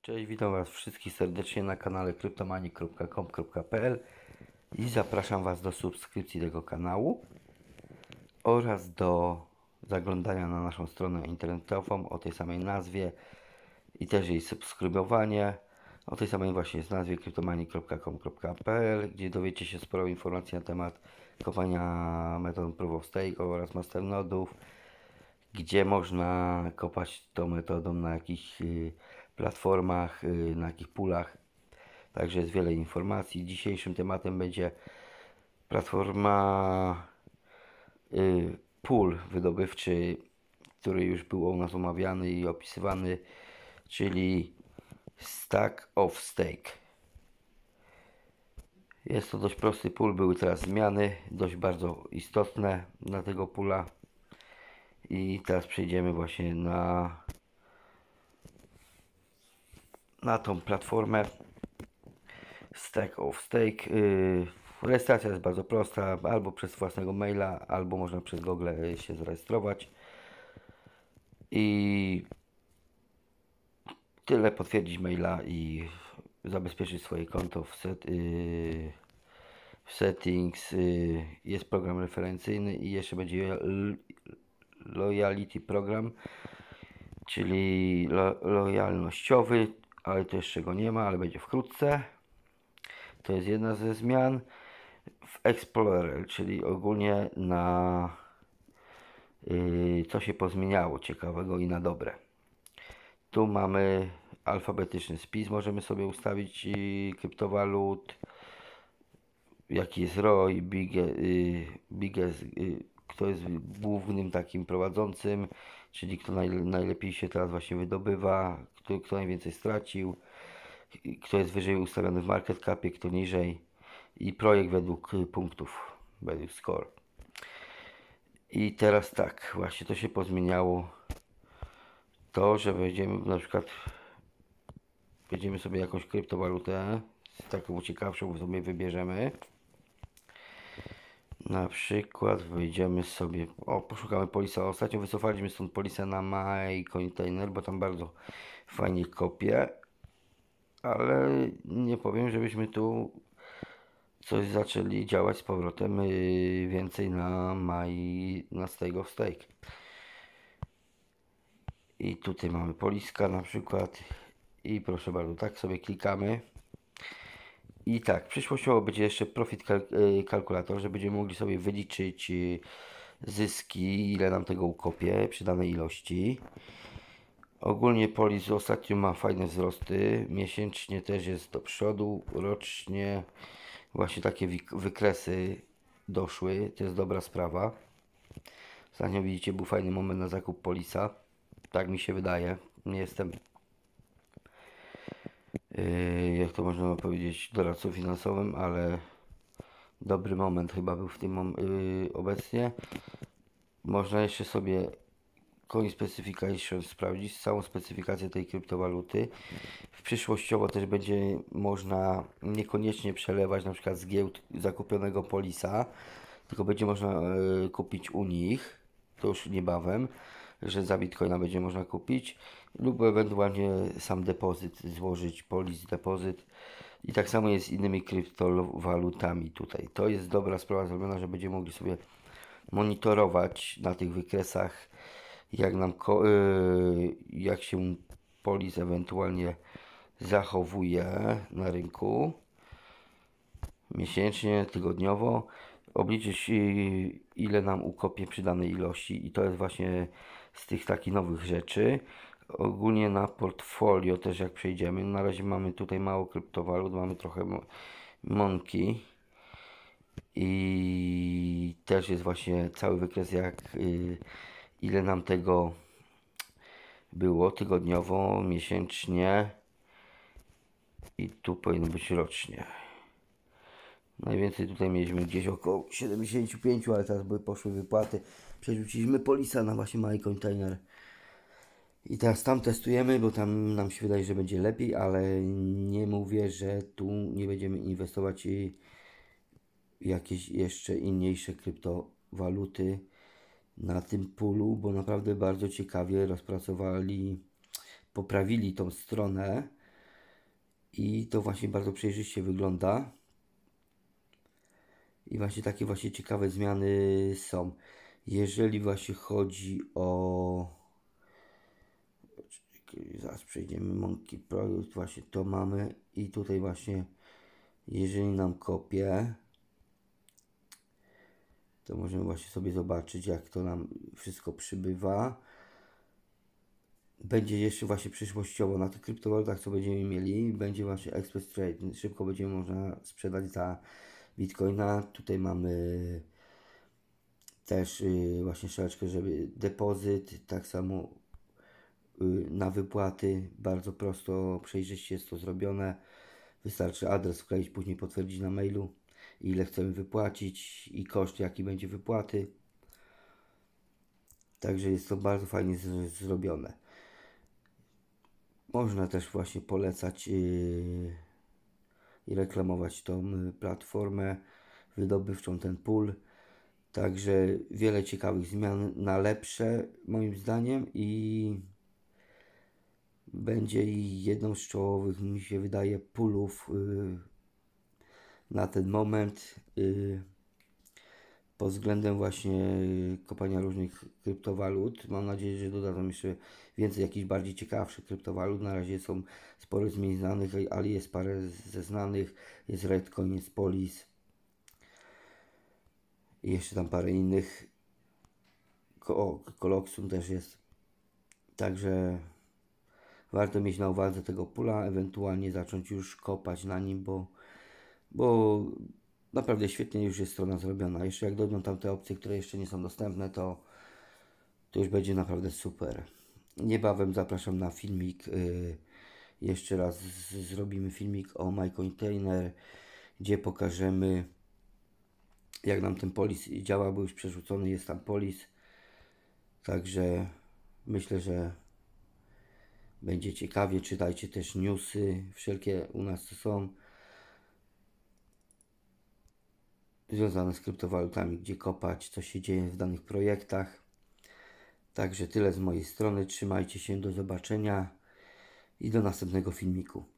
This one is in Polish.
Cześć, witam Was wszystkich serdecznie na kanale kryptomani.com.pl i zapraszam Was do subskrypcji tego kanału oraz do zaglądania na naszą stronę internetową o tej samej nazwie i też jej subskrybowanie o tej samej właśnie nazwie kryptomani.com.pl, gdzie dowiecie się sporo informacji na temat kopania metodą Proof of Stake oraz masternodów, gdzie można kopać tą metodą, na jakich platformach, na jakich pulach. Także jest wiele informacji. Dzisiejszym tematem będzie platforma pól wydobywczy, który już był u nas omawiany i opisywany, czyli Stack of Stake. Jest to dość prosty pól, były teraz zmiany, dość bardzo istotne dla tego pula. I teraz przejdziemy właśnie na tą platformę Stack of Stake. Rejestracja jest bardzo prosta, albo przez własnego maila, albo można przez Google się zarejestrować. I tyle, potwierdzić maila i zabezpieczyć swoje konto w settings. Jest program referencyjny i jeszcze będzie loyalty program, czyli lojalnościowy, ale to jeszcze go nie ma, ale będzie wkrótce. To jest jedna ze zmian. W Explorer, czyli ogólnie na co się pozmieniało ciekawego i na dobre. Tu mamy alfabetyczny spis, możemy sobie ustawić kryptowalut, jaki jest ROI, biggest, kto jest głównym takim prowadzącym, czyli kto najlepiej się teraz właśnie wydobywa, kto najwięcej stracił, kto jest wyżej ustawiony w market capie, kto niżej, i projekt według punktów, według score. I teraz tak, właśnie to się pozmieniało, to, że będziemy sobie jakąś kryptowalutę, taką ciekawszą sobie wybierzemy. Na przykład wejdziemy sobie, poszukamy Polisa. Ostatnio wycofaliśmy stąd Polisa na MyCointainer, bo tam bardzo fajnie kopie, ale nie powiem, żebyśmy tu coś zaczęli działać z powrotem więcej na Stake of Stake. I tutaj mamy Poliska na przykład i proszę bardzo, tak sobie klikamy. I tak, przyszłościowo będzie jeszcze profit kalkulator, że będziemy mogli sobie wyliczyć zyski, ile nam tego ukopie przy danej ilości. Ogólnie Polis ostatnio ma fajne wzrosty, miesięcznie też jest do przodu, rocznie właśnie takie wykresy doszły, to jest dobra sprawa. Ostatnio widzicie, był fajny moment na zakup Polisa, tak mi się wydaje, nie jestem jak to można powiedzieć, doradcą finansowym, ale dobry moment chyba był w tym obecnie. Można jeszcze sobie Coin Specification sprawdzić, całą specyfikację tej kryptowaluty. Przyszłościowo też będzie można niekoniecznie przelewać na przykład z giełd zakupionego Polisa, tylko będzie można kupić u nich, to już niebawem, że za Bitcoina będzie można kupić, lub ewentualnie sam depozyt złożyć, Polis depozyt. I tak samo jest z innymi kryptowalutami tutaj. To jest dobra sprawa zrobiona, że będziemy mogli sobie monitorować na tych wykresach, jak się Polis ewentualnie zachowuje na rynku miesięcznie, tygodniowo, obliczyć ile nam ukopie przy danej ilości, i to jest właśnie z tych takich nowych rzeczy. Ogólnie na portfolio też jak przejdziemy, na razie mamy tutaj mało kryptowalut, mamy trochę Monki i też jest właśnie cały wykres, ile nam tego było tygodniowo, miesięcznie i tu powinno być rocznie. Najwięcej tutaj mieliśmy gdzieś około 75, ale teraz poszły wypłaty. Przerzuciliśmy Polisa na właśnie MyCointainer. I teraz tam testujemy, bo tam nam się wydaje, że będzie lepiej, ale nie mówię, że tu nie będziemy inwestować i jakieś jeszcze inniejsze kryptowaluty na tym pulu, bo naprawdę bardzo ciekawie rozpracowali, poprawili tą stronę I to właśnie bardzo przejrzyście wygląda. I właśnie takie właśnie ciekawe zmiany są. Jeżeli właśnie chodzi o... Zaraz przejdziemy Monkey Project, właśnie to mamy. I tutaj właśnie, jeżeli nam kopie, to możemy właśnie sobie zobaczyć, jak to nam wszystko przybywa. Będzie jeszcze właśnie przyszłościowo na tych kryptowalutach, co będziemy mieli, będzie właśnie Express Trade. Szybko będziemy można sprzedać za Bitcoina. Tutaj mamy też właśnie szaleczkę, żeby depozyt, tak samo na wypłaty. Bardzo prosto, przejrzyście jest to zrobione. Wystarczy adres wkleić, później potwierdzić na mailu, ile chcemy wypłacić i koszt, jaki będzie wypłaty. Także jest to bardzo fajnie zrobione. Można też właśnie polecać i reklamować tą platformę wydobywczą, ten pool. Także wiele ciekawych zmian na lepsze moim zdaniem i będzie jedną z czołowych, mi się wydaje, poolów na ten moment pod względem właśnie kopania różnych kryptowalut. Mam nadzieję, że dodadzą jeszcze więcej jakichś bardziej ciekawszych kryptowalut. Na razie są sporo zmian znanych, ale jest parę ze znanych. Jest Redcoin, jest Polis i jeszcze tam parę innych. Coloxum też jest. Także warto mieć na uwadze tego pula, ewentualnie zacząć już kopać na nim, bo naprawdę świetnie już jest strona zrobiona. Jeszcze jak dodam tam te opcje, które jeszcze nie są dostępne, to już będzie naprawdę super. Niebawem zapraszam na filmik. Jeszcze raz zrobimy filmik o MyContainer, gdzie pokażemy, jak nam ten polis działa, bo już przerzucony jest tam polis. Także myślę, że będzie ciekawie. Czytajcie też newsy, wszelkie u nas są związane z kryptowalutami, gdzie kopać, co się dzieje w danych projektach. Także tyle z mojej strony. Trzymajcie się, do zobaczenia i do następnego filmiku.